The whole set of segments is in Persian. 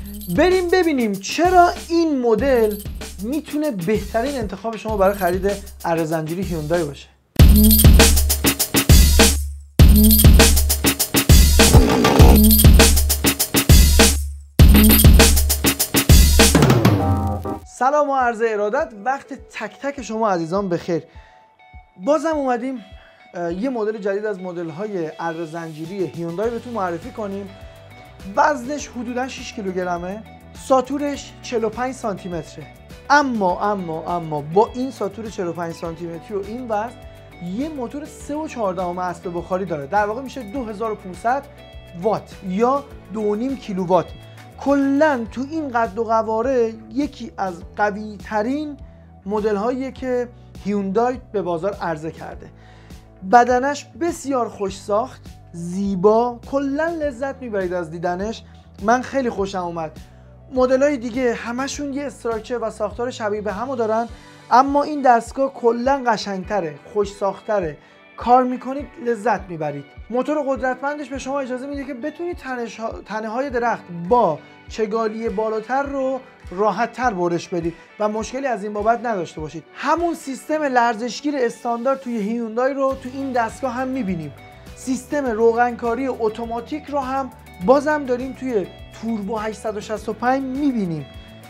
بریم ببینیم چرا این مدل میتونه بهترین انتخاب شما برای خرید اره‌زنجیری هیوندای باشه. سلام و عرض ارادت، وقت تک تک شما عزیزان بخیر. بازم اومدیم یه مدل جدید از مدل‌های اره‌زنجیری هیوندای بهتون معرفی کنیم. وزنش حدوداً 6 کیلوگرمه، ساتورش 45 سانتی متره. اما با این ساتور 45 سانتی متری و این وزن یه موتور 3.14 اسب بخاری داره. در واقع میشه 2500 وات یا 2.5 کیلووات. کلاً تو این قد و قواره یکی از قوی ترین مدل هاییه که هیوندای به بازار عرضه کرده. بدنش بسیار خوش ساخت، زیبا، کلاً لذت میبرید از دیدنش. من خیلی خوشم اومد. مدل های دیگه همشون یه استراکچر و ساختار شبیه به همو دارن، اما این دستگاه کلاً قشنگتره، خوش ساختره، کار میکنید لذت میبرید. موتور قدرتمندش به شما اجازه میده که بتونید تنه های درخت با چگالی بالاتر رو راحت تر برش بدید و مشکلی از این بابت نداشته باشید. همون سیستم لرزشگیر استاندارد توی هیوندای رو تو این دستگاه هم میبینیم. سیستم روغنکاری اتوماتیک رو هم بازم داریم توی توربو 865 میبینیم.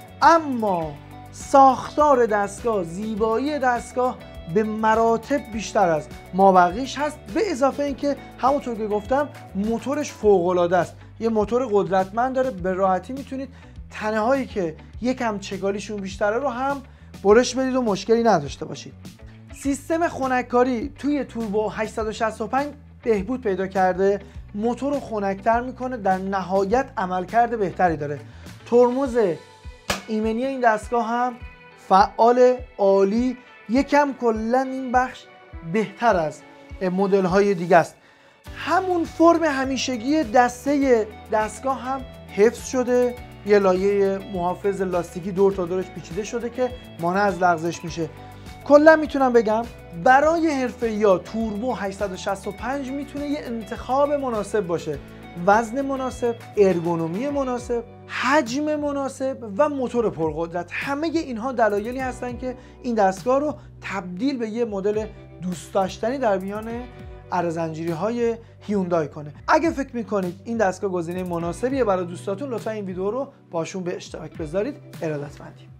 اما ساختار دستگاه، زیبایی دستگاه به مراتب بیشتر از مابقیش هست، به اضافه اینکه همونطور که گفتم موتورش فوق‌العاده است. یه موتور قدرتمند داره، به راحتی میتونید تنه هایی که یکم چگالیشون بیشتره رو هم برش بدید و مشکلی نداشته باشید. سیستم خنک‌کاری توی توربو 865 بهبود پیدا کرده، موتور رو خنک‌تر میکنه، در نهایت عملکرد بهتری داره. ترمز ایمنی این دستگاه هم فعال، عالی، یکم کلا این بخش بهتر از مدل های دیگه است. همون فرم همیشگی دسته دستگاه هم حفظ شده، یه لایه محافظ لاستیکی دور تا دورش پیچیده شده که مانع از لغزش میشه. کلا میتونم بگم برای حرفه‌ای‌ها توربو 865 میتونه یه انتخاب مناسب باشه. وزن مناسب، ارگونومی مناسب، حجم مناسب و موتور پرقدرت، همه اینها دلایلی هستن که این دستگاه رو تبدیل به یه مدل دوست داشتنی در میان اره‌زنجیری‌های هیوندای کنه. اگه فکر میکنید این دستگاه گزینه مناسبیه برای دوستاتون، لطفا این ویدیو رو باشون به اشتراک بذارید. ارادتمندیم.